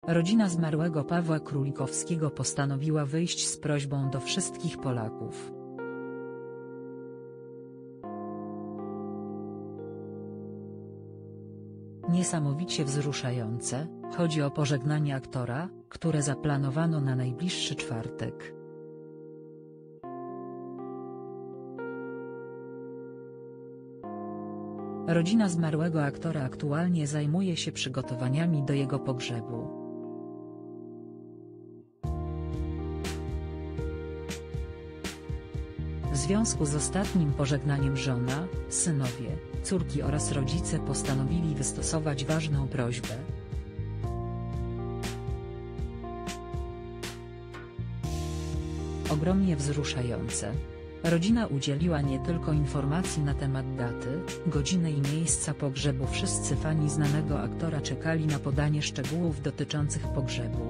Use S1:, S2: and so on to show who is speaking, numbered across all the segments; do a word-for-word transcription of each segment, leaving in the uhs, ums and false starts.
S1: Rodzina zmarłego Pawła Królikowskiego postanowiła wyjść z prośbą do wszystkich Polaków. Niesamowicie wzruszające, chodzi o pożegnanie aktora, które zaplanowano na najbliższy czwartek. Rodzina zmarłego aktora aktualnie zajmuje się przygotowaniami do jego pogrzebu. W związku z ostatnim pożegnaniem żona, synowie, córki oraz rodzice postanowili wystosować ważną prośbę. Ogromnie wzruszające. Rodzina udzieliła nie tylko informacji na temat daty, godziny i miejsca pogrzebu. Wszyscy fani znanego aktora czekali na podanie szczegółów dotyczących pogrzebu.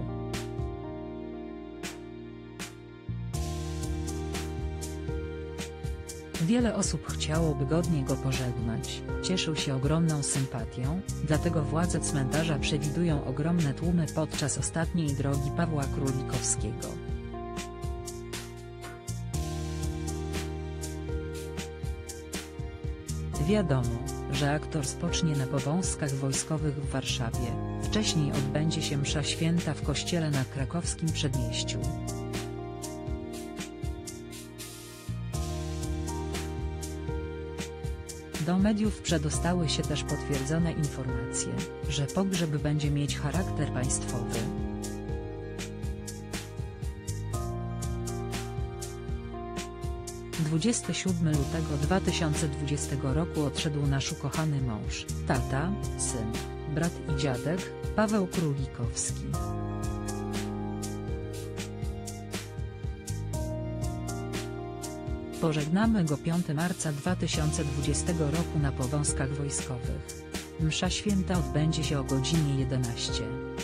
S1: Wiele osób chciałoby godnie go pożegnać, cieszył się ogromną sympatią, dlatego władze cmentarza przewidują ogromne tłumy podczas ostatniej drogi Pawła Królikowskiego. Wiadomo, że aktor spocznie na Powązkach Wojskowych w Warszawie, wcześniej odbędzie się msza święta w kościele na krakowskim Przedmieściu. Do mediów przedostały się też potwierdzone informacje, że pogrzeb będzie mieć charakter państwowy. dwudziestego siódmego lutego dwa tysiące dwudziestego roku odszedł nasz ukochany mąż, tata, syn, brat i dziadek, Paweł Królikowski. Pożegnamy go piątego marca dwa tysiące dwudziestego roku na Powązkach Wojskowych. Msza święta odbędzie się o godzinie jedenastej.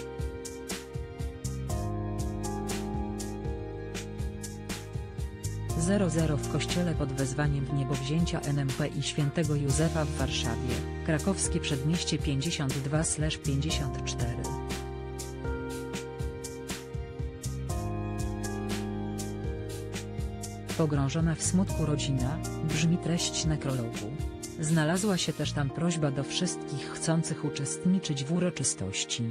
S1: w kościele pod wezwaniem Wniebowzięcia N M P i Świętego Józefa w Warszawie, krakowskie Przedmieście pięćdziesiąt dwa pięćdziesiąt cztery. Pogrążona w smutku rodzina, brzmi treść nekrologu. Znalazła się też tam prośba do wszystkich chcących uczestniczyć w uroczystości.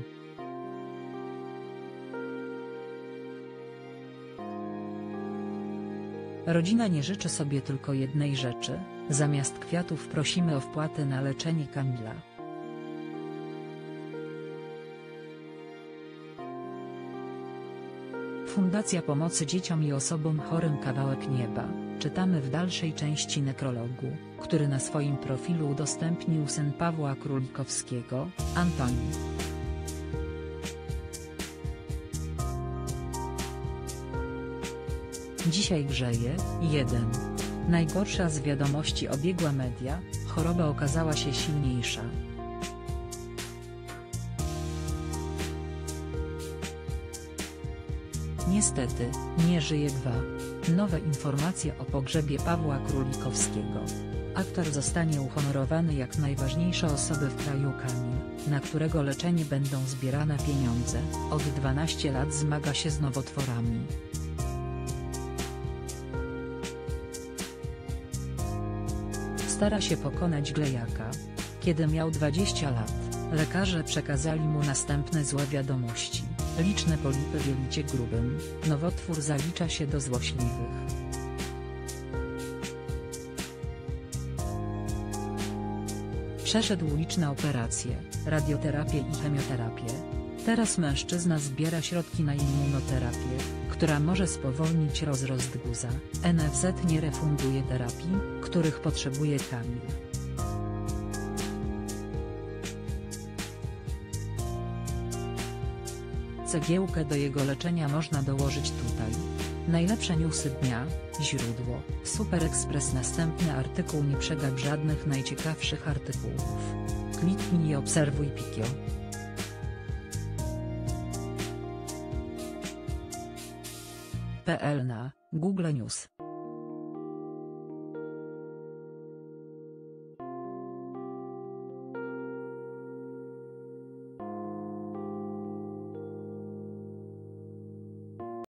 S1: Rodzina nie życzy sobie tylko jednej rzeczy, zamiast kwiatów prosimy o wpłatę na leczenie Kamila. Fundacja Pomocy Dzieciom i Osobom Chorym Kawałek Nieba, czytamy w dalszej części nekrologu, który na swoim profilu udostępnił syn Pawła Królikowskiego, Antoni. Dzisiaj grzeje. jeden. Najgorsza z wiadomości obiegła media, choroba okazała się silniejsza. Niestety, nie żyje. dwa. Nowe informacje o pogrzebie Pawła Królikowskiego. Aktor zostanie uhonorowany jak najważniejsza osoba w kraju. Kamil, na którego leczenie będą zbierane pieniądze, od dwunastu lat zmaga się z nowotworami. Stara się pokonać glejaka. Kiedy miał dwadzieścia lat, lekarze przekazali mu następne złe wiadomości: liczne polipy w jelicie grubym, nowotwór zalicza się do złośliwych. Przeszedł liczne operacje, radioterapię i chemioterapię. Teraz mężczyzna zbiera środki na immunoterapię, która może spowolnić rozrost guza. N F Z nie refunduje terapii, których potrzebuje Kamil. Cegiełkę do jego leczenia można dołożyć tutaj. Najlepsze newsy dnia, źródło, Super Express. Następny artykuł. Nie przegap żadnych najciekawszych artykułów. Kliknij i obserwuj Pikio. P L na Google News.